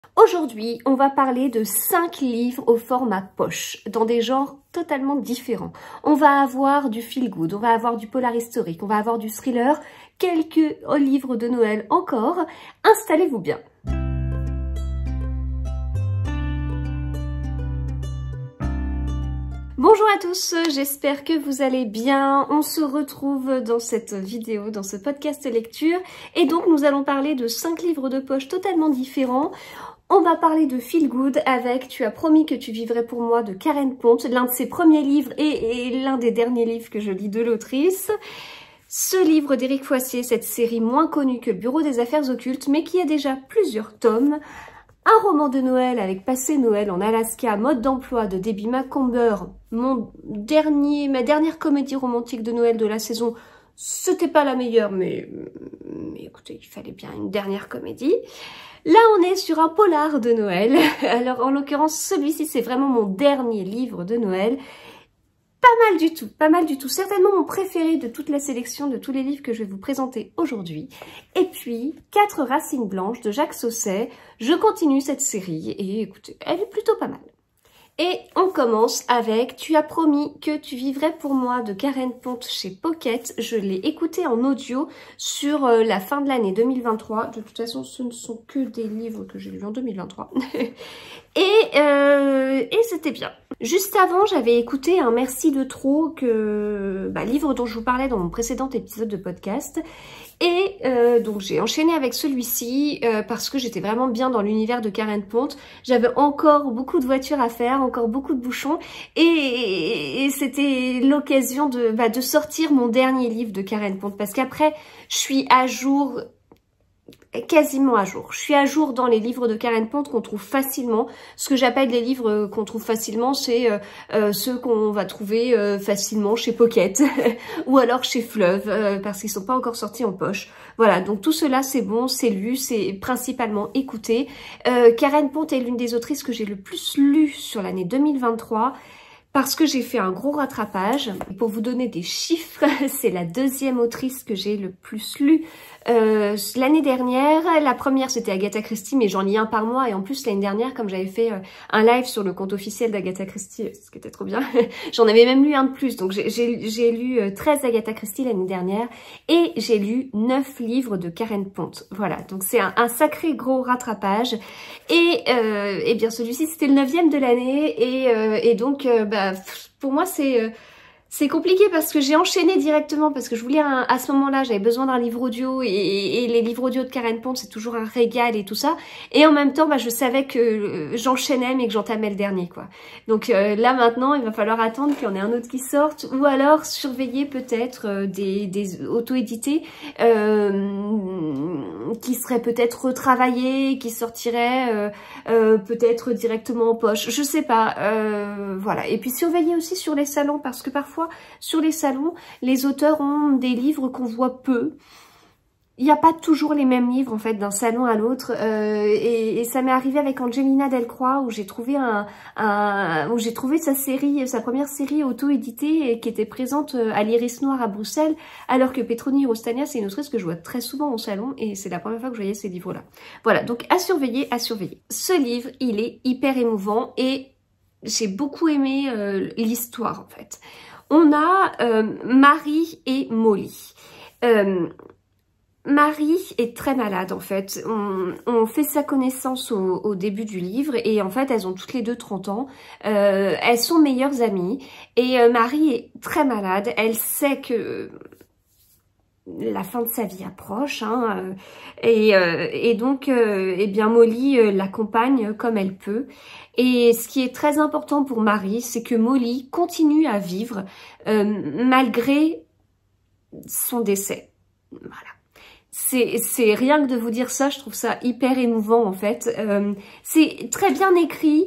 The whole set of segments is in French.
Aujourd'hui, on va parler de 5 livres au format poche, dans des genres totalement différents. On va avoir du feel-good, on va avoir du polar historique, on va avoir du thriller, quelques livres de Noël encore. Installez-vous bien. Bonjour à tous, j'espère que vous allez bien. On se retrouve dans cette vidéo, dans ce podcast lecture. Et donc nous allons parler de 5 livres de poche totalement différents. On va parler de Feel Good avec Tu as promis que tu vivrais pour moi de Karen Pont, l'un de ses premiers livres et l'un des derniers livres que je lis de l'autrice. Ce livre d'Éric Foissier, cette série moins connue que le Bureau des Affaires Occultes, mais qui a déjà plusieurs tomes. Un roman de Noël avec Passé Noël en Alaska, mode d'emploi de Debbie Macomber, ma dernière comédie romantique de Noël de la saison. C'était pas la meilleure, mais écoutez, il fallait bien une dernière comédie. Là, on est sur un polar de Noël. Alors, en l'occurrence, celui-ci, c'est vraiment mon dernier livre de Noël. Pas mal du tout. Certainement mon préféré de toute la sélection de tous les livres que je vais vous présenter aujourd'hui. Et puis, 4 racines blanches de Jacques Sausset. Je continue cette série et écoutez, elle est plutôt pas mal. Et on commence avec Tu as promis que tu vivrais pour moi de Karen Pont chez Pocket. Je l'ai écouté en audio sur la fin de l'année 2023. De toute façon, ce ne sont que des livres que j'ai lus en 2023. et c'était bien. Juste avant, j'avais écouté un Merci de trop, livre dont je vous parlais dans mon précédent épisode de podcast. Et donc j'ai enchaîné avec celui-ci parce que j'étais vraiment bien dans l'univers de Karen Pont. J'avais encore beaucoup de voitures à faire, encore beaucoup de bouchons. Et c'était l'occasion de sortir mon dernier livre de Karen Pont. Parce qu'après, je suis à jour... quasiment à jour. Je suis à jour dans les livres de Karen Pont qu'on trouve facilement. Ce que j'appelle les livres qu'on trouve facilement, c'est ceux qu'on va trouver facilement chez Pocket ou alors chez Fleuve parce qu'ils sont pas encore sortis en poche. Voilà, donc tout cela c'est bon, c'est lu, c'est principalement écouté. Karen Pont est l'une des autrices que j'ai le plus lu sur l'année 2023. Parce que j'ai fait un gros rattrapage. Pour vous donner des chiffres, c'est la deuxième autrice que j'ai le plus lu l'année dernière. La première c'était Agatha Christie, mais j'en lis un par mois. Et en plus l'année dernière, comme j'avais fait un live sur le compte officiel d'Agatha Christie, ce qui était trop bien, j'en avais même lu un de plus. Donc j'ai lu 13 Agatha Christie l'année dernière. Et j'ai lu 9 livres de Karen Pont. Voilà, donc c'est un sacré gros rattrapage. Et bien celui-ci c'était le 9e de l'année. Et donc... pour moi c'est compliqué parce que j'ai enchaîné directement parce que je voulais à ce moment-là j'avais besoin d'un livre audio et les livres audio de Karen Pont c'est toujours un régal et tout ça, et en même temps je savais que j'enchaînais mais que j'entamais le dernier quoi. Donc là maintenant il va falloir attendre qu'il y en ait un autre qui sorte ou alors surveiller peut-être des auto-édités qui seraient peut-être retravaillés, qui sortiraient peut-être directement en poche, je sais pas, voilà. Et puis surveiller aussi sur les salons parce que parfois sur les salons, les auteurs ont des livres qu'on voit peu. Il n'y a pas toujours les mêmes livres en fait d'un salon à l'autre et ça m'est arrivé avec Angelina Delcroix où j'ai trouvé sa première série auto-éditée qui était présente à l'Iris Noir à Bruxelles, alors que Petroni Rostania c'est une autrice que je vois très souvent au salon et c'est la première fois que je voyais ces livres-là. Voilà, donc à surveiller, à surveiller. Ce livre, il est hyper émouvant et j'ai beaucoup aimé l'histoire en fait. On a Marie et Molly. Marie est très malade en fait. On fait sa connaissance au début du livre et en fait elles ont toutes les deux 30 ans. Elles sont meilleures amies et Marie est très malade. Elle sait que la fin de sa vie approche et donc eh bien Molly l'accompagne comme elle peut. Et ce qui est très important pour Marie, c'est que Molly continue à vivre malgré son décès. Voilà. C'est rien que de vous dire ça, je trouve ça hyper émouvant en fait. C'est très bien écrit.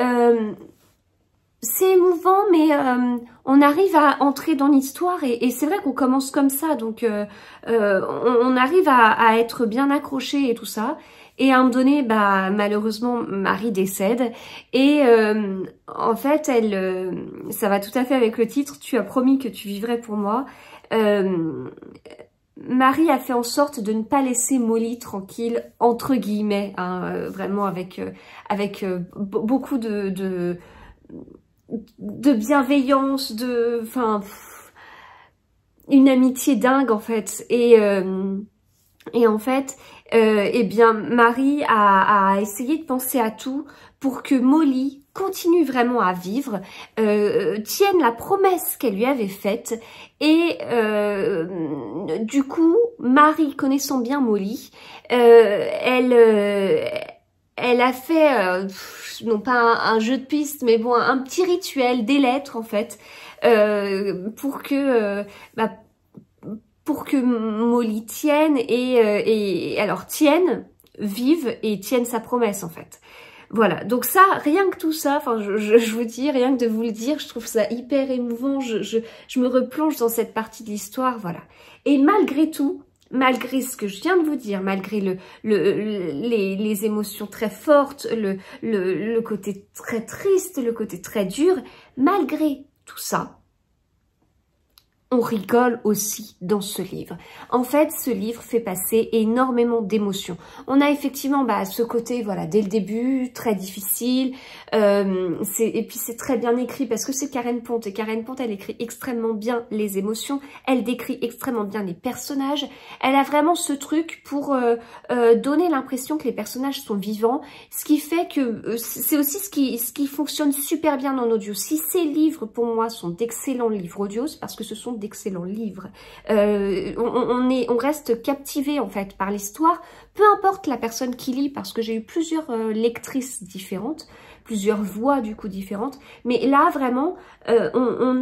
C'est émouvant, mais on arrive à entrer dans l'histoire et c'est vrai qu'on commence comme ça, donc on arrive à être bien accroché et tout ça. Et à un moment donné, malheureusement, Marie décède et en fait, ça va tout à fait avec le titre. Tu as promis que tu vivrais pour moi. Marie a fait en sorte de ne pas laisser Molly tranquille, entre guillemets, hein, vraiment avec beaucoup de bienveillance, enfin, une amitié dingue en fait. Et en fait, eh bien, Marie a essayé de penser à tout pour que Molly continue vraiment à vivre, tienne la promesse qu'elle lui avait faite. Et du coup, Marie, connaissant bien Molly, elle a fait, non pas un jeu de piste, mais bon, un petit rituel, des lettres en fait, pour que Molly tienne et alors tienne, vive et tienne sa promesse en fait. Voilà, donc ça, rien que tout ça, enfin je vous dis, rien que de vous le dire, je trouve ça hyper émouvant, je me replonge dans cette partie de l'histoire, voilà. Et malgré tout, malgré ce que je viens de vous dire, malgré les émotions très fortes, le côté très triste, le côté très dur, malgré tout ça, on rigole aussi dans ce livre. En fait, ce livre fait passer énormément d'émotions. On a effectivement ce côté, voilà, dès le début, très difficile. Et puis c'est très bien écrit parce que c'est Karen Pont. Et Karen Pont, elle écrit extrêmement bien les émotions. Elle décrit extrêmement bien les personnages. Elle a vraiment ce truc pour donner l'impression que les personnages sont vivants. Ce qui fait que c'est aussi ce qui fonctionne super bien en audio. Si ces livres, pour moi, sont d'excellents livres audio, c'est parce que ce sont d'excellents livres. On reste captivé en fait par l'histoire, peu importe la personne qui lit, parce que j'ai eu plusieurs lectrices différentes, plusieurs voix du coup différentes, mais là vraiment on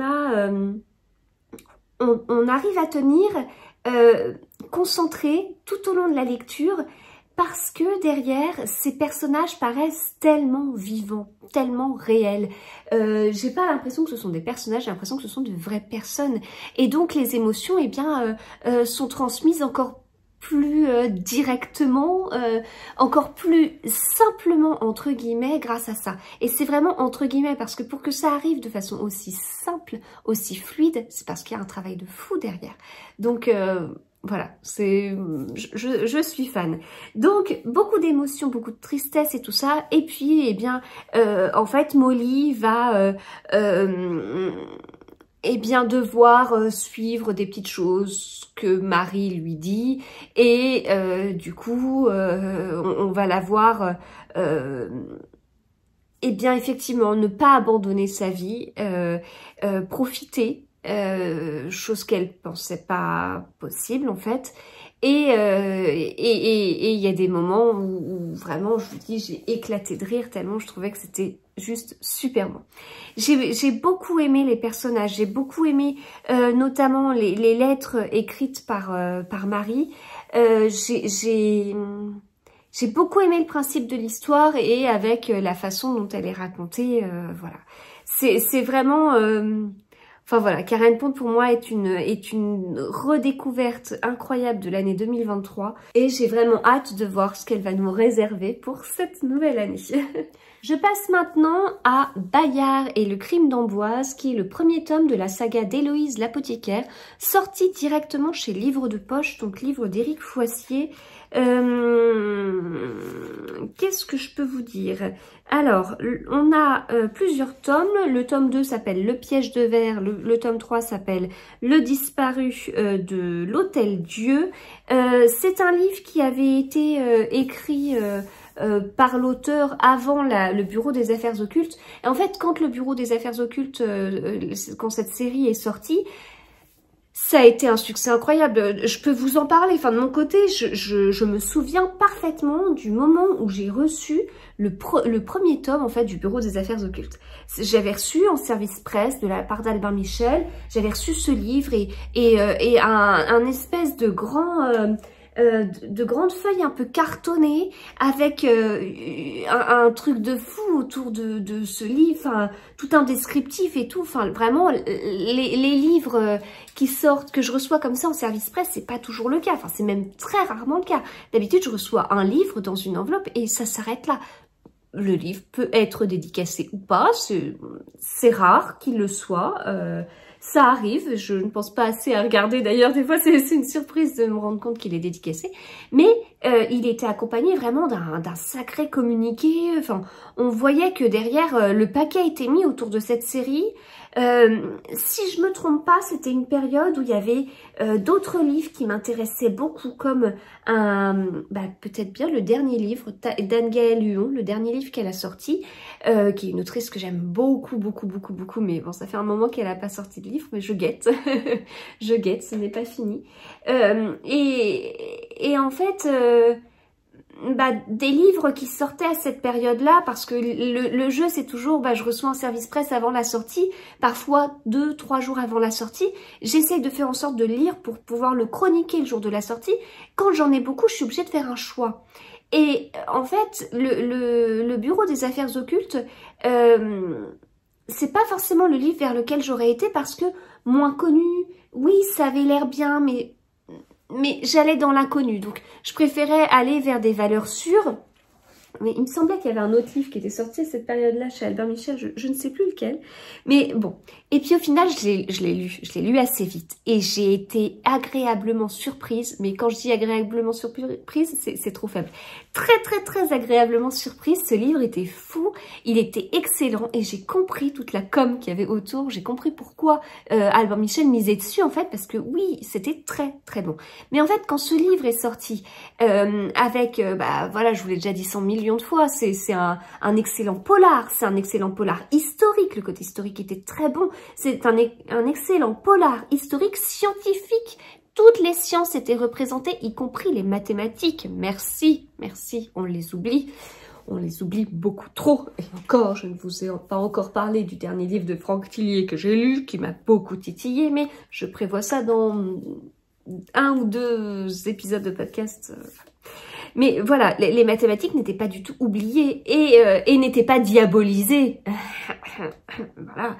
arrive à tenir concentré tout au long de la lecture, parce que derrière, ces personnages paraissent tellement vivants, tellement réels. J'ai pas l'impression que ce sont des personnages, j'ai l'impression que ce sont de vraies personnes. Et donc les émotions, eh bien, sont transmises encore plus directement, encore plus simplement, entre guillemets, grâce à ça. Et c'est vraiment entre guillemets, parce que pour que ça arrive de façon aussi simple, aussi fluide, c'est parce qu'il y a un travail de fou derrière. Donc voilà, je suis fan. Donc, beaucoup d'émotions, beaucoup de tristesse et tout ça. Et puis, eh bien, en fait, Molly va eh bien, devoir suivre des petites choses que Marie lui dit. Et du coup, on va la voir, eh bien, effectivement, ne pas abandonner sa vie, profiter. Chose qu'elle pensait pas possible en fait, et il y a des moments où vraiment je vous dis j'ai éclaté de rire tellement je trouvais que c'était juste super bon. J'ai beaucoup aimé les personnages, j'ai beaucoup aimé notamment les lettres écrites par Marie. J'ai beaucoup aimé le principe de l'histoire et avec la façon dont elle est racontée, voilà. C'est vraiment enfin voilà, Karen Pont pour moi est une redécouverte incroyable de l'année 2023 et j'ai vraiment hâte de voir ce qu'elle va nous réserver pour cette nouvelle année. Je passe maintenant à Bayard et le crime d'Amboise, qui est le premier tome de la saga d'Héloïse l'apothicaire, sorti directement chez Livre de Poche, donc livre d'Éric Foissier. Qu'est-ce que je peux vous dire? Alors, on a plusieurs tomes. Le tome 2 s'appelle Le piège de verre. Le tome 3 s'appelle Le disparu de l'Hôtel Dieu. C'est un livre qui avait été écrit par l'auteur avant le Bureau des Affaires Occultes. Et en fait, quand le Bureau des Affaires Occultes, quand cette série est sortie, ça a été un succès incroyable. Je peux vous en parler. Enfin, de mon côté, je me souviens parfaitement du moment où j'ai reçu le premier tome en fait du Bureau des Affaires Occultes. J'avais reçu en service presse de la part d'Albin Michel. J'avais reçu ce livre et un espèce de de grandes feuilles un peu cartonnées avec un truc de fou autour de ce livre, enfin, tout un descriptif et tout. Enfin, vraiment, les livres qui sortent, que je reçois comme ça en service presse, c'est pas toujours le cas. Enfin, c'est même très rarement le cas. D'habitude, je reçois un livre dans une enveloppe et ça s'arrête là. Le livre peut être dédicacé ou pas, c'est rare qu'il le soit. Ça arrive, je ne pense pas assez à regarder d'ailleurs, des fois c'est une surprise de me rendre compte qu'il est dédicacé, mais il était accompagné vraiment d'un sacré communiqué, enfin on voyait que derrière le paquet était mis autour de cette série. Si je me trompe pas, c'était une période où il y avait d'autres livres qui m'intéressaient beaucoup, comme peut-être bien le dernier livre d'Anne-Gaëlle Huon, le dernier livre qu'elle a sorti, qui est une autrice que j'aime beaucoup, mais bon, ça fait un moment qu'elle n'a pas sorti de livre, mais je guette, je guette, ce n'est pas fini. Et en fait... des livres qui sortaient à cette période-là, parce que le jeu c'est toujours, je reçois un service presse avant la sortie, parfois 2-3 jours avant la sortie, j'essaye de faire en sorte de lire pour pouvoir le chroniquer le jour de la sortie. Quand j'en ai beaucoup, je suis obligée de faire un choix. Et en fait, le bureau des affaires occultes, c'est pas forcément le livre vers lequel j'aurais été, parce que moins connu, oui ça avait l'air bien, mais j'allais dans l'inconnu, donc je préférais aller vers des valeurs sûres. Mais il me semblait qu'il y avait un autre livre qui était sorti à cette période-là chez Albert Michel, je ne sais plus lequel. Mais bon, et puis au final, je l'ai lu assez vite. Et j'ai été agréablement surprise, mais quand je dis agréablement surprise, c'est trop faible. Très agréablement surprise, ce livre était fou, il était excellent, et j'ai compris toute la com qu'il y avait autour, j'ai compris pourquoi Albert Michel misait dessus, en fait, parce que oui, c'était très bon. Mais en fait, quand ce livre est sorti, avec, voilà, je vous l'ai déjà dit 100 millions de fois, c'est un excellent polar, c'est un excellent polar historique, le côté historique était très bon, c'est un excellent polar historique scientifique. Toutes les sciences étaient représentées, y compris les mathématiques. Merci, on les oublie beaucoup trop. Et encore, je ne vous ai pas encore parlé du dernier livre de Franck Tillier que j'ai lu, qui m'a beaucoup titillé, mais je prévois ça dans 1 ou 2 épisodes de podcast. Mais voilà, les mathématiques n'étaient pas du tout oubliées et n'étaient pas diabolisées. Voilà.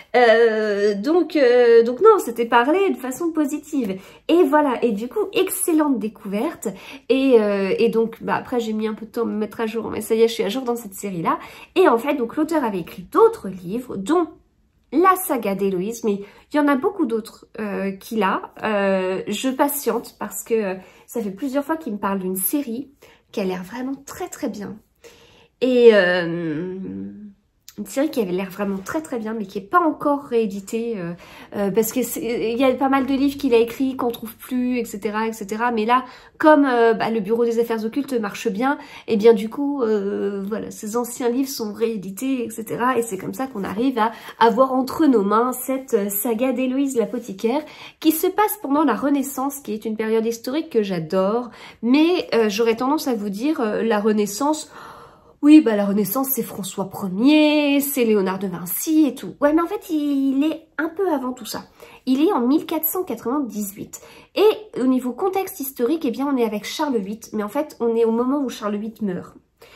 Donc non, c'était parlé de façon positive. Et voilà, et du coup, excellente découverte. Et donc, après, j'ai mis un peu de temps à me mettre à jour, mais ça y est, je suis à jour dans cette série-là. Et en fait, donc l'auteur avait écrit d'autres livres, dont la saga d'Héloïse, mais il y en a beaucoup d'autres qu'il a. Je patiente parce que ça fait plusieurs fois qu'il me parle d'une série qui a l'air vraiment très bien. Et une série qui avait l'air vraiment très bien, mais qui n'est pas encore rééditée, parce que il y a pas mal de livres qu'il a écrits qu'on trouve plus, etc. Mais là, comme le bureau des affaires occultes marche bien, et bien du coup, voilà, ces anciens livres sont réédités, etc. Et c'est comme ça qu'on arrive à avoir entre nos mains cette saga d'Héloïse l'apothicaire, qui se passe pendant la Renaissance, qui est une période historique que j'adore, mais j'aurais tendance à vous dire la Renaissance... Oui, la Renaissance, c'est François Ier, c'est Léonard de Vinci et tout. Ouais, mais en fait, il est un peu avant tout ça. Il est en 1498. Et au niveau contexte historique, eh bien, on est avec Charles VIII. Mais en fait, on est au moment où Charles VIII meurt.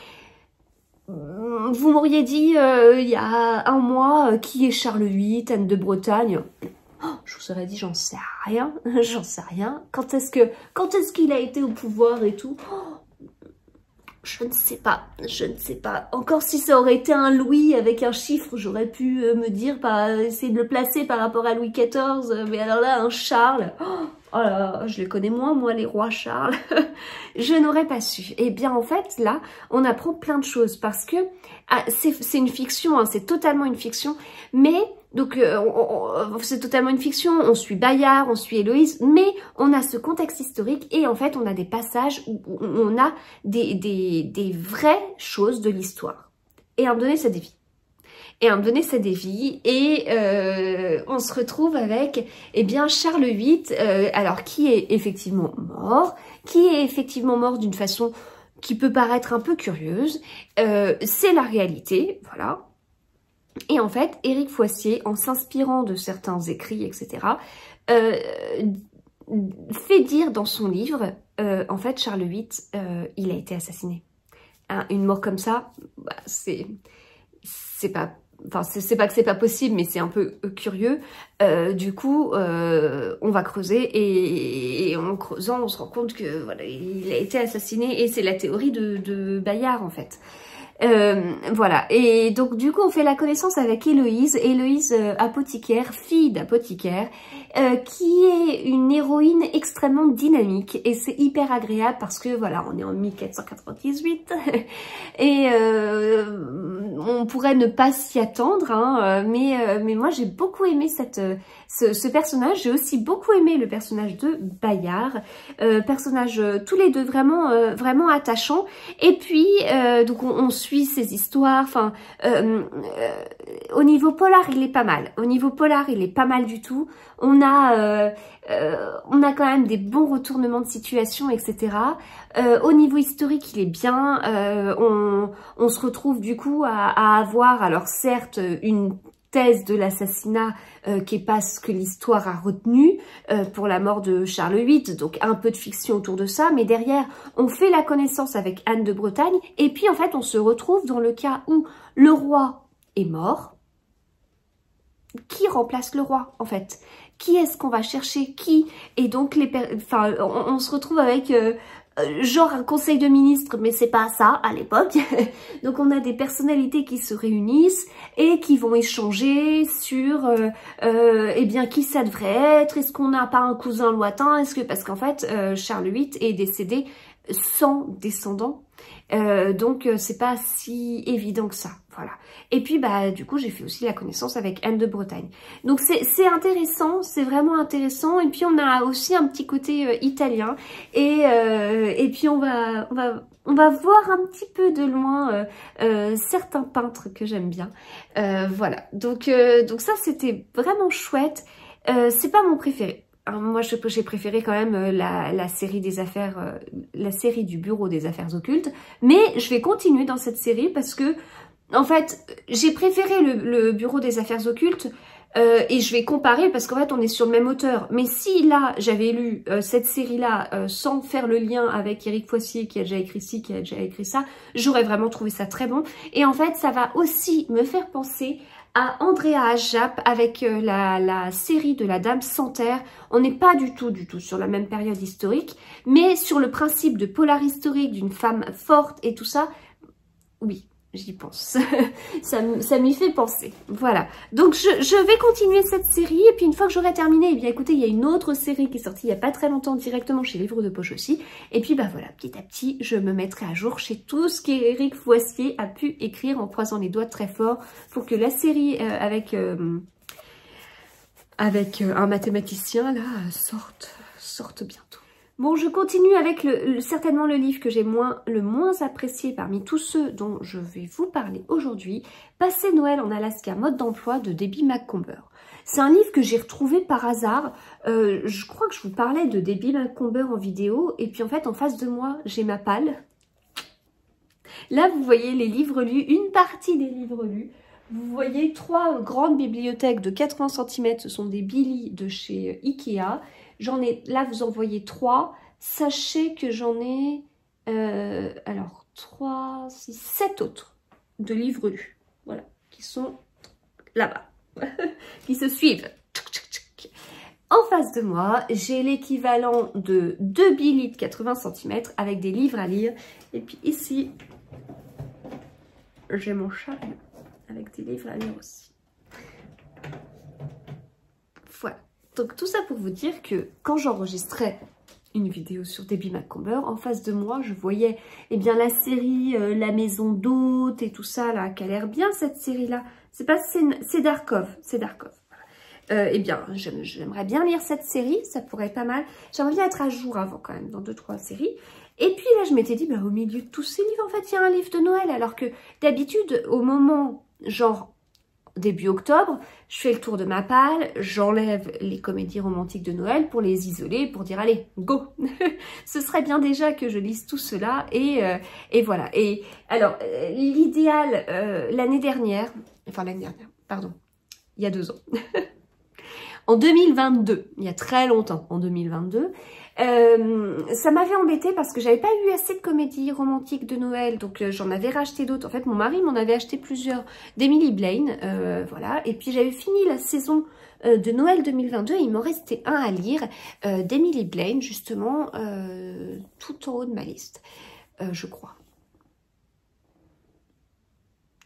Vous m'auriez dit, il y a 1 mois, qui est Charles VIII, Anne de Bretagne? Je vous aurais dit, j'en sais rien. J'en sais rien. Quand est-ce qu'il a été au pouvoir et tout? Je ne sais pas. Encore si ça aurait été un Louis avec un chiffre, j'aurais pu me dire, essayer de le placer par rapport à Louis XIV. Mais alors là, un Charles, oh là, je les connais moins, moi, les rois Charles. Je n'aurais pas su. Et bien, en fait, là, on apprend plein de choses parce que c'est une fiction, hein, c'est totalement une fiction, mais... Donc, c'est totalement une fiction, on suit Bayard, on suit Héloïse, mais on a ce contexte historique et en fait, on a des passages où on a des vraies choses de l'histoire. Et à un moment donné, ça dévie. Et on se retrouve avec, eh bien, Charles VIII, alors qui est effectivement mort d'une façon qui peut paraître un peu curieuse. C'est la réalité, voilà. Et en fait, Éric Foissier, en s'inspirant de certains écrits, etc., fait dire dans son livre, en fait, Charles VIII, il a été assassiné. Hein, une mort comme ça, c'est pas... Enfin, c'est pas que c'est pas possible, mais c'est un peu curieux. Du coup, on va creuser et en creusant, on se rend compte que voilà, il a été assassiné et c'est la théorie de Bayard, en fait. Voilà, et donc du coup on fait la connaissance avec Héloïse, apothicaire, fille d'apothicaire, qui est une héroïne extrêmement dynamique, et c'est hyper agréable parce que voilà, on est en 1498 et on pourrait ne pas s'y attendre, hein, mais moi j'ai beaucoup aimé ce personnage. J'ai aussi beaucoup aimé le personnage de Bayard, personnage tous les deux vraiment attachants. Et puis donc on suit ses histoires. Enfin, au niveau polar, il est pas mal. Au niveau polar, il est pas mal du tout. On a quand même des bons retournements de situation, etc. Au niveau historique, il est bien. On se retrouve du coup à avoir, alors certes, une thèse de l'assassinat qui est pas ce que l'histoire a retenu pour la mort de Charles VIII, donc un peu de fiction autour de ça, mais derrière on fait la connaissance avec Anne de Bretagne, et puis en fait on se retrouve dans le cas où le roi est mort. Qui remplace le roi en fait? Qui est-ce qu'on va chercher? Qui? Et donc on se retrouve avec genre un conseil de ministres, mais c'est pas ça à l'époque. Donc on a des personnalités qui se réunissent et qui vont échanger sur eh bien qui ça devrait être, est-ce qu'on n'a pas un cousin lointain, est-ce que parce qu'en fait Charles VIII est décédé sans descendants. Donc c'est pas si évident que ça, voilà. Et puis bah du coup j'ai fait aussi la connaissance avec Anne de Bretagne. Donc c'est intéressant, c'est vraiment intéressant. Et puis on a aussi un petit côté italien et puis on va voir un petit peu de loin certains peintres que j'aime bien. Voilà. Donc ça c'était vraiment chouette. C'est pas mon préféré. Alors moi, j'ai préféré quand même la série des affaires, la série du Bureau des Affaires Occultes, mais je vais continuer dans cette série parce que, en fait, j'ai préféré le Bureau des Affaires Occultes et je vais comparer parce qu'en fait, on est sur le même auteur. Mais si là, j'avais lu cette série-là sans faire le lien avec Éric Foissier qui a déjà écrit ci, qui a déjà écrit ça, j'aurais vraiment trouvé ça très bon. Et en fait, ça va aussi me faire penser à Andrea Ajap avec la série de la Dame sans terre. On n'est pas du tout sur la même période historique, mais sur le principe de polar historique d'une femme forte et tout ça, oui, j'y pense. ça m'y fait penser. Voilà. Donc je vais continuer cette série et puis une fois que j'aurai terminé, eh bien écoutez, il y a une autre série qui est sortie il n'y a pas très longtemps directement chez Livre de Poche aussi. Et puis bah voilà, petit à petit, je me mettrai à jour chez tout ce qu'Éric Foissier a pu écrire en croisant les doigts très fort pour que la série avec un mathématicien là sorte bientôt. Bon, je continue avec certainement le livre que j'ai le moins apprécié parmi tous ceux dont je vais vous parler aujourd'hui, Passer Noël en Alaska, mode d'emploi de Debbie Macomber. C'est un livre que j'ai retrouvé par hasard. Je crois que je vous parlais de Debbie Macomber en vidéo, et puis en fait en face de moi, j'ai ma palle. Là, vous voyez les livres lus, une partie des livres lus. Vous voyez 3 grandes bibliothèques de 80 cm, ce sont des Billy de chez Ikea. J'en ai, là vous en voyez 3, sachez que j'en ai, alors 3, 6, 7 autres de livres lus, voilà, qui sont là-bas, qui se suivent. En face de moi, j'ai l'équivalent de 2 Billy de 80 cm avec des livres à lire, et puis ici, j'ai mon chat avec des livres à lire aussi. Voilà. Donc tout ça pour vous dire que quand j'enregistrais une vidéo sur Debbie Macomber, en face de moi, je voyais eh bien la série La Maison d'Hôtes et tout ça là, qui a l'air bien cette série-là. C'est pas Darkov, c'est Darkov. Eh bien, j'aimerais bien lire cette série, ça pourrait être pas mal. J'aimerais bien être à jour avant quand même dans 2-3 séries. Et puis là, je m'étais dit, bah, au milieu de tous ces livres, en fait, il y a un livre de Noël. Alors que d'habitude, au moment, genre début octobre, je fais le tour de ma palle, j'enlève les comédies romantiques de Noël pour les isoler, pour dire allez, go. Ce serait bien déjà que je lise tout cela et voilà. Et alors, l'idéal, l'année dernière, pardon, il y a 2 ans, en 2022, il y a très longtemps, en 2022, ça m'avait embêtée parce que j'avais pas eu assez de comédies romantiques de Noël, donc j'en avais racheté d'autres. En fait, mon mari m'en avait acheté plusieurs d'Emily Blaine, voilà. Et puis j'avais fini la saison de Noël 2022, il m'en restait un à lire d'Emily Blaine, justement, tout en haut de ma liste, je crois.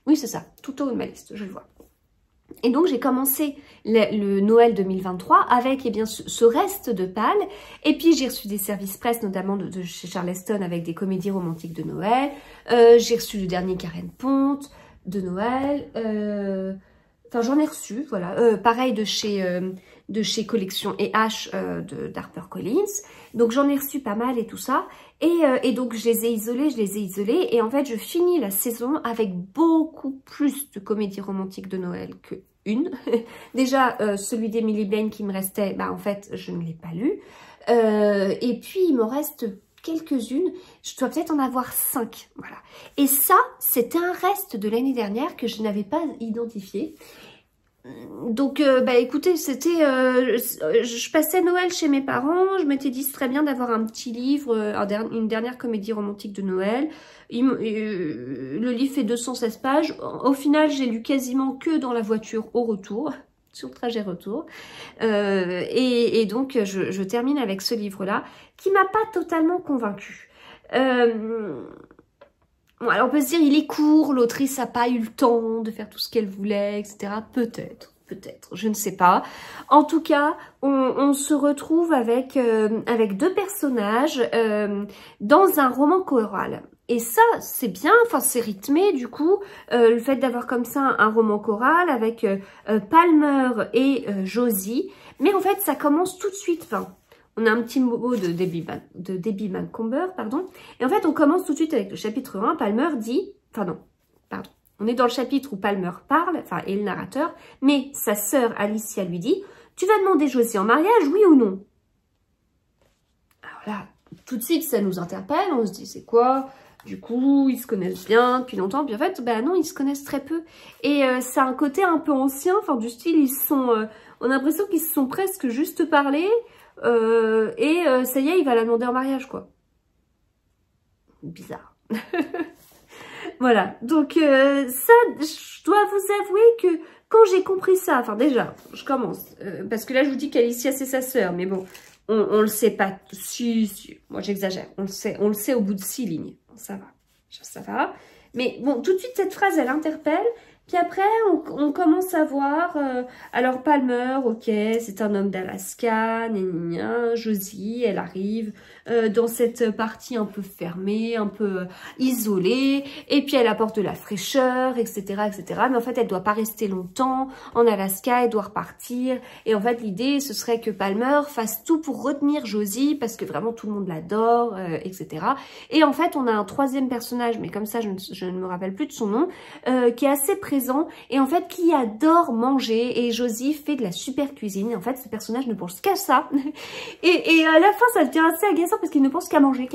Oui, c'est ça, tout au haut de ma liste, je le vois. Et donc j'ai commencé le Noël 2023 avec eh bien, ce reste de Pâles. Et puis j'ai reçu des services presse, notamment de chez Charleston avec des comédies romantiques de Noël. J'ai reçu le dernier Karen Ponte de Noël. Enfin j'en ai reçu, voilà. Pareil de chez Collection et H d'HarperCollins. Donc j'en ai reçu pas mal et tout ça. Et donc je les ai isolés. Et en fait je finis la saison avec beaucoup plus de comédies romantiques de Noël que une. Déjà celui d'Emily Blaine qui me restait, bah en fait je ne l'ai pas lu. Et puis il m'en reste quelques-unes, je dois peut-être en avoir 5, voilà. Et ça, c'était un reste de l'année dernière que je n'avais pas identifié. Donc, bah écoutez, c'était, je passais Noël chez mes parents, je m'étais dit c'est très bien d'avoir un petit livre, une dernière comédie romantique de Noël. Le livre fait 216 pages. Au final, j'ai lu quasiment que dans la voiture au retour, sur le trajet retour. Et donc, je termine avec ce livre-là, qui m'a pas totalement convaincue. Bon, alors on peut se dire, il est court, l'autrice n'a pas eu le temps de faire tout ce qu'elle voulait, etc. Peut-être, je ne sais pas. En tout cas, on se retrouve avec 2 personnages dans un roman choral. Et ça, c'est bien, enfin c'est rythmé du coup, le fait d'avoir comme ça un roman choral avec Palmer et Josie. Mais en fait, ça commence tout de suite, enfin... On a un petit mot de Debbie Macomber, pardon. Et en fait, on commence tout de suite avec le chapitre 1. Palmer dit... Enfin non, pardon. On est dans le chapitre où Palmer parle, enfin, et le narrateur. Mais sa sœur Alicia lui dit, tu vas demander Josie en mariage, oui ou non? Alors là, tout de suite, ça nous interpelle. On se dit, c'est quoi? Du coup, ils se connaissent bien depuis longtemps. Puis en fait, bah non, ils se connaissent très peu. Et c'est un côté un peu ancien. Enfin, du style, ils sont... on a l'impression qu'ils se sont presque juste parlé. Ça y est, il va la demander en mariage, quoi. Bizarre. Voilà, donc ça, je dois vous avouer que quand j'ai compris ça, enfin déjà, je commence, parce que là je vous dis qu'Alicia c'est sa sœur, mais bon, on le sait pas, si, moi j'exagère, on le sait au bout de 6 lignes, ça va, mais bon, tout de suite cette phrase elle interpelle. Puis après, on commence à voir, alors Palmer, ok, c'est un homme d'Alaska, Josie, elle arrive dans cette partie un peu fermée, un peu isolée, et puis elle apporte de la fraîcheur, etc., etc. Mais en fait, elle doit pas rester longtemps en Alaska, elle doit repartir. Et en fait, l'idée, ce serait que Palmer fasse tout pour retenir Josie, parce que vraiment tout le monde l'adore, etc. Et en fait, on a un 3e personnage, mais comme ça, je ne me rappelle plus de son nom, qui est assez présent et en fait qui adore manger, et Josie fait de la super cuisine. Et en fait ce personnage ne pense qu'à ça et à la fin ça devient assez agaçant parce qu'il ne pense qu'à manger.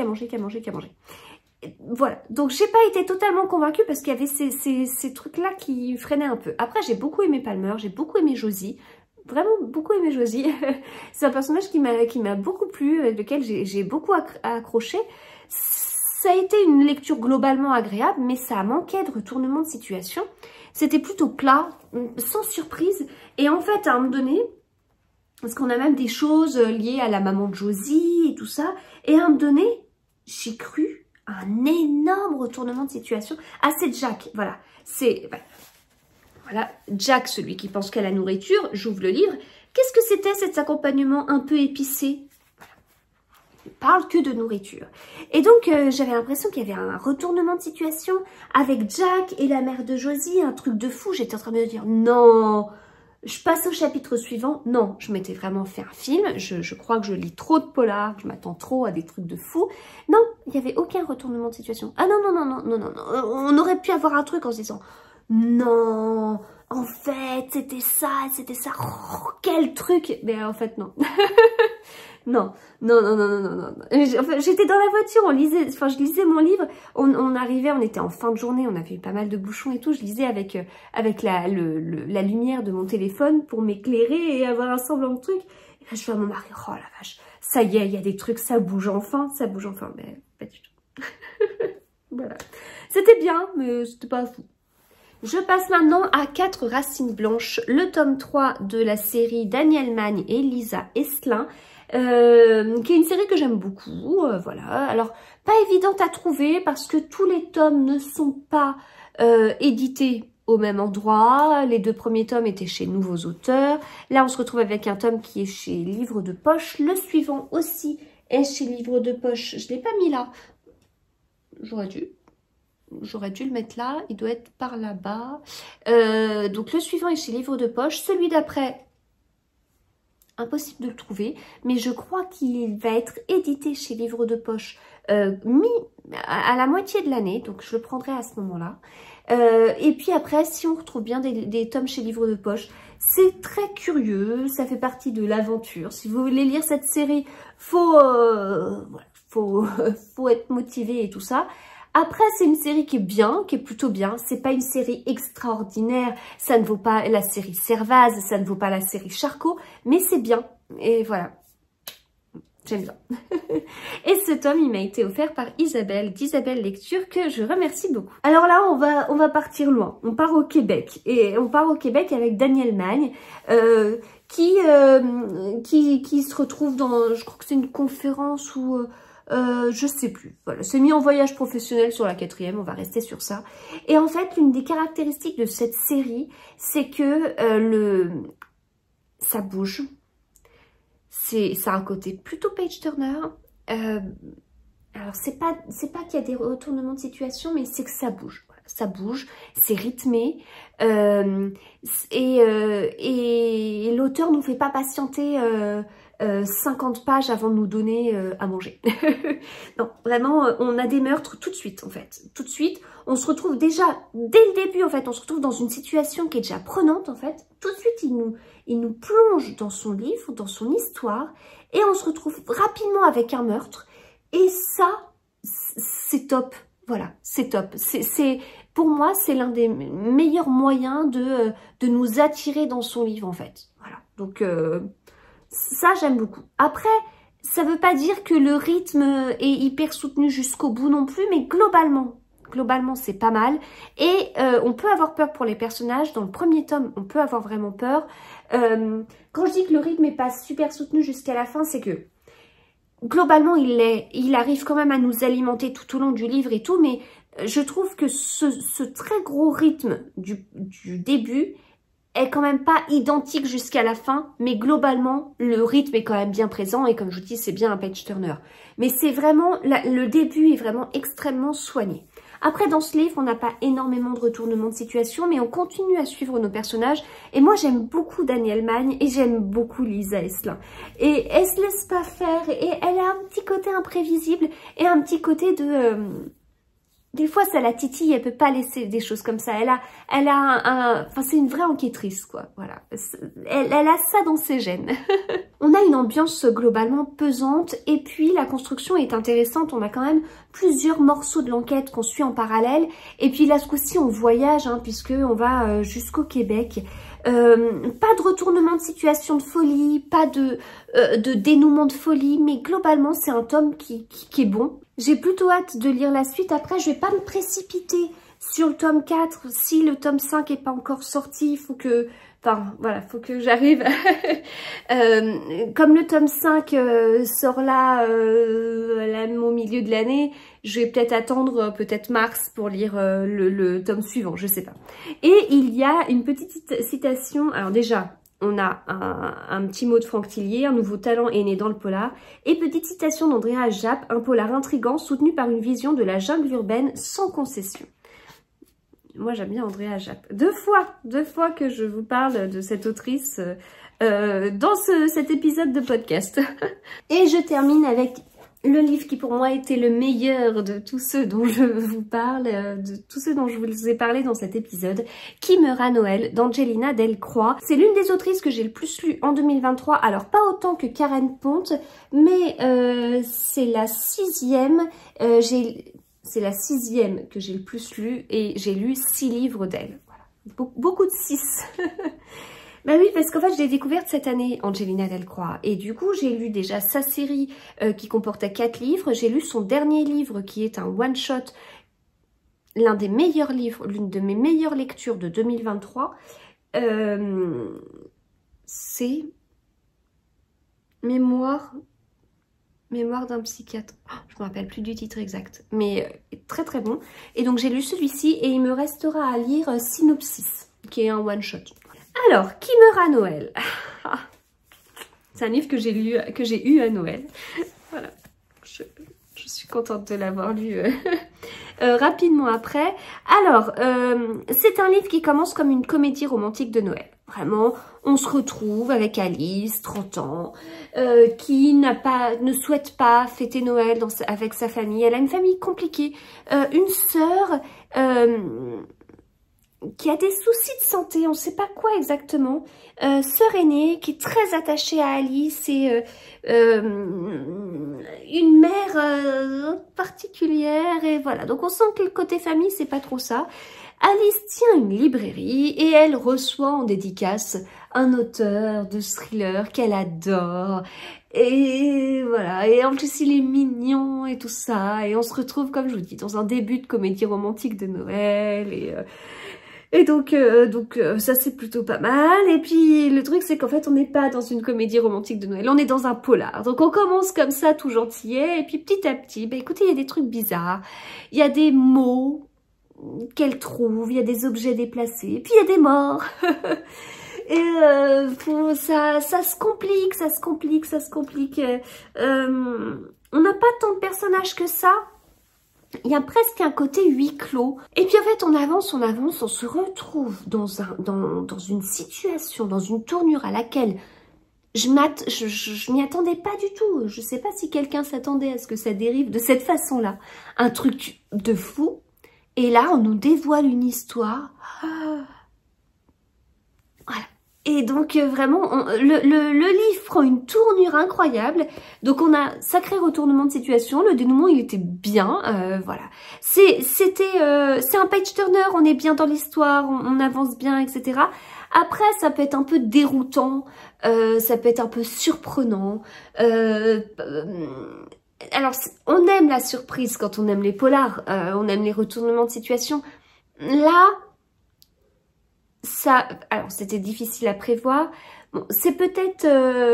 Et voilà, donc j'ai pas été totalement convaincue parce qu'il y avait ces trucs là qui freinaient un peu. Après j'ai beaucoup aimé Palmer, j'ai beaucoup aimé Josie, vraiment beaucoup aimé Josie. C'est un personnage qui m'a beaucoup plu, lequel j'ai beaucoup accroché. Ça a été une lecture globalement agréable, mais ça manquait de retournement de situation. C'était plutôt plat, sans surprise. Et en fait, à un moment donné, parce qu'on a même des choses liées à la maman de Josie et tout ça, et à un moment donné, j'ai cru à un énorme retournement de situation. Ah, c'est Jack, voilà. C'est... Voilà, Jack, celui qui pense qu'à la nourriture, j'ouvre le livre. Qu'est-ce que c'était cet accompagnement un peu épicé? Il parle que de nourriture. Et donc, j'avais l'impression qu'il y avait un retournement de situation avec Jack et la mère de Josie, un truc de fou. J'étais en train de me dire, non, je passe au chapitre suivant. Non, je m'étais vraiment fait un film. Je crois que je lis trop de polars, je m'attends trop à des trucs de fou. Non, il n'y avait aucun retournement de situation. Ah non. On aurait pu avoir un truc en se disant, non, en fait, c'était ça. Oh, quel truc. Mais en fait, non. Non. Enfin, j'étais dans la voiture, je lisais mon livre, on arrivait, on était en fin de journée, on avait eu pas mal de bouchons et tout, je lisais avec la lumière de mon téléphone pour m'éclairer et avoir un semblant de truc. Et là, je vois mon mari, oh la vache, ça y est, il y a des trucs, ça bouge enfin, mais pas du tout. Voilà. C'était bien, mais c'était pas fou. Je passe maintenant à 4 racines blanches, le tome 3 de la série Daniel Magne et Lisa Estlin, qui est une série que j'aime beaucoup, voilà. Alors, pas évidente à trouver parce que tous les tomes ne sont pas édité au même endroit. Les 2 premiers tomes étaient chez Nouveaux Auteurs. Là, on se retrouve avec un tome qui est chez Livre de Poche. Le suivant aussi est chez Livre de Poche. Je ne l'ai pas mis là. J'aurais dû le mettre là. Il doit être par là-bas. Donc, le suivant est chez Livre de Poche. Celui d'après, impossible de le trouver. Mais je crois qu'il va être édité chez Livre de Poche à la moitié de l'année. Donc, je le prendrai à ce moment-là. Et puis après, si on retrouve bien des tomes chez Livre de Poche, c'est très curieux, ça fait partie de l'aventure. Si vous voulez lire cette série, faut être motivé et tout ça. Après, c'est une série qui est bien, qui est plutôt bien. C'est pas une série extraordinaire, ça ne vaut pas la série Servaz, ça ne vaut pas la série Charcot, mais c'est bien. Et voilà. J'aime bien. Et ce tome, il m'a été offert par Isabelle, d'Isabelle Lecture, que je remercie beaucoup. Alors là, on va partir loin. On part au Québec. Et on part au Québec avec Daniel Magne, qui se retrouve dans, je crois que c'est une conférence ou... je sais plus. Voilà, c'est mis en voyage professionnel sur la 4e, on va rester sur ça. Et en fait, l'une des caractéristiques de cette série, c'est que ça bouge. Ça a un côté plutôt page-turner. Alors, c'est pas qu'il y a des retournements de situation, mais c'est que ça bouge. Voilà, ça bouge, c'est rythmé. Et l'auteur nous fait pas patienter 50 pages avant de nous donner à manger. Non, vraiment, on a des meurtres tout de suite, en fait. Tout de suite, on se retrouve déjà, dès le début, en fait, on se retrouve dans une situation qui est déjà prenante, en fait. Tout de suite, il nous plonge dans son livre, dans son histoire, et on se retrouve rapidement avec un meurtre. Et ça, c'est top. Voilà, c'est top. Pour moi, c'est l'un des meilleurs moyens de nous attirer dans son livre, en fait. Voilà, donc... ça, j'aime beaucoup. Après, ça veut pas dire que le rythme est hyper soutenu jusqu'au bout non plus, mais globalement, c'est pas mal. Et on peut avoir peur pour les personnages. Dans le premier tome, on peut avoir vraiment peur. Quand je dis que le rythme est pas super soutenu jusqu'à la fin, c'est que globalement, il arrive quand même à nous alimenter tout au long du livre et tout, mais je trouve que ce très gros rythme du début est quand même pas identique jusqu'à la fin, mais globalement, le rythme est quand même bien présent, et comme je vous dis, c'est bien un page-turner. Mais c'est vraiment, le début est vraiment extrêmement soigné. Après, dans ce livre, on n'a pas énormément de retournements de situation, mais on continue à suivre nos personnages. Et moi, j'aime beaucoup Daniel Magne, et j'aime beaucoup Lisa Esselin. Et elle se laisse pas faire, et elle a un petit côté imprévisible, et un petit côté de... Des fois, ça la titille, elle peut pas laisser des choses comme ça. Enfin, c'est une vraie enquêtrice, quoi. Voilà. Elle a ça dans ses gènes. On a une ambiance globalement pesante, et puis la construction est intéressante. On a quand même plusieurs morceaux de l'enquête qu'on suit en parallèle. Et puis là, ce coup-ci, on voyage, hein, puisqu'on va jusqu'au Québec. Pas de retournement de situation de folie, pas de dénouement de folie, mais globalement, c'est un tome qui est bon. J'ai plutôt hâte de lire la suite. Après, je vais pas me précipiter sur le tome 4. Si le tome 5 est pas encore sorti, il faut que... Enfin, voilà, faut que j'arrive. Comme le tome 5 sort là, au milieu de l'année, je vais peut-être attendre peut-être mars pour lire le tome suivant, je sais pas. Et il y a une petite citation. Alors déjà... On a un petit mot de Franck Tillier, un nouveau talent est né dans le polar. Et petite citation d'Andrea Japp, un polar intrigant soutenu par une vision de la jungle urbaine sans concession. Moi, j'aime bien Andrea Japp. Deux fois que je vous parle de cette autrice dans cet épisode de podcast. Et je termine avec le livre qui pour moi était le meilleur de tous ceux dont je vous parle, de tous ceux dont je vous ai parlé dans cet épisode, Qui meurt à Noël, d'Angelina Delcroix. C'est l'une des autrices que j'ai le plus lu en 2023, alors pas autant que Karen Ponte, mais c'est la 6e, c'est la 6e que j'ai le plus lu, et j'ai lu 6 livres d'elle. Voilà. Beaucoup de 6. Ben oui, parce qu'en fait, je l'ai découverte cette année, Angelina Delcroix. Et du coup, j'ai lu déjà sa série qui comportait 4 livres. J'ai lu son dernier livre qui est un one-shot, l'un des meilleurs livres, l'une de mes meilleures lectures de 2023. C'est Mémoire Mémoire d'un psychiatre. Oh, je me rappelle plus du titre exact, mais très très bon. Et donc j'ai lu celui-ci et il me restera à lire Synopsis, qui est un one-shot. Alors, qui meurt à Noël? C'est un livre que j'ai eu à Noël. Voilà, je suis contente de l'avoir lu rapidement après. Alors, c'est un livre qui commence comme une comédie romantique de Noël. Vraiment, on se retrouve avec Alice, 30 ans, qui ne souhaite pas fêter Noël avec sa famille. Elle a une famille compliquée. Une sœur qui a des soucis de santé, on ne sait pas quoi exactement. Sœur aînée qui est très attachée à Alice et une mère particulière. Et voilà, donc on sent que le côté famille, c'est pas trop ça. Alice tient une librairie et elle reçoit en dédicace un auteur de thriller qu'elle adore. Et voilà, et en plus il est mignon et tout ça. Et on se retrouve, comme je vous dis, dans un début de comédie romantique de Noël. Et donc ça c'est plutôt pas mal. Et puis le truc c'est qu'en fait on n'est pas dans une comédie romantique de Noël, on est dans un polar. Donc on commence comme ça tout gentillet et puis petit à petit, bah écoutez, il y a des trucs bizarres. Il y a des mots qu'elle trouve, il y a des objets déplacés, et puis il y a des morts. Et ça se complique, ça se complique. On n'a pas tant de personnages que ça. Il y a presque un côté huis clos. Et puis en fait, on avance, on se retrouve dans une situation, dans une tournure à laquelle je m'y attendais pas du tout. Je sais pas si quelqu'un s'attendait à ce que ça dérive de cette façon-là. Un truc de fou. Et là, on nous dévoile une histoire. Voilà. Et donc, vraiment, le livre prend une tournure incroyable. Donc, on a sacré retournement de situation. Le dénouement, il était bien. Voilà. C'est un page-turner. On est bien dans l'histoire. On avance bien, etc. Après, ça peut être un peu déroutant. Ça peut être un peu surprenant. Alors, on aime la surprise quand on aime les polars, on aime les retournements de situation. Là, alors c'était difficile à prévoir. Bon, c'est peut-être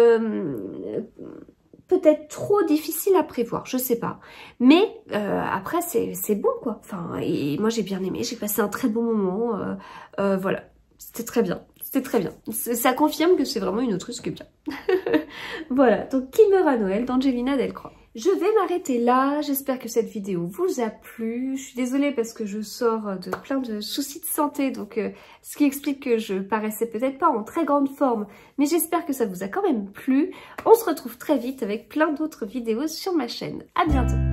trop difficile à prévoir, je sais pas. Mais après, c'est bon quoi. Enfin, et moi j'ai bien aimé, j'ai passé un très bon moment. Voilà, c'était très bien. C'était très bien. Ça confirme que c'est vraiment une autrice qui est bien. Voilà, donc Qui meurt à Noël d'Angelina Delcroix. Je vais m'arrêter là, j'espère que cette vidéo vous a plu. Je suis désolée parce que je sors de plein de soucis de santé, donc ce qui explique que je paraissais peut-être pas en très grande forme, mais j'espère que ça vous a quand même plu. On se retrouve très vite avec plein d'autres vidéos sur ma chaîne. À bientôt.